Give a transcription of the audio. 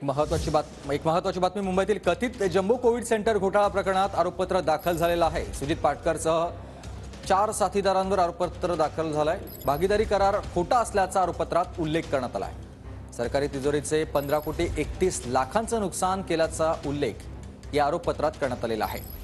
एक महत्त्वाची बातमी मुंबईतील कथित जम्बो कोविड सेंटर घोटाळा प्रकरणात आरोपपत्र दाखल झालेलं आहे। सुजित पाटकरसह 4 साथीदारांवर आरोपपत्र दाखल झालंय। भागीदारी करार खोटा असल्याचा आरोपपत्रात उल्लेख करण्यात आला आहे। सरकारी तिजोरीचे 15 कोटी 31 लाखांचं नुकसान केल्याचा उल्लेख या आरोपपत्रात करण्यात आलेला आहे।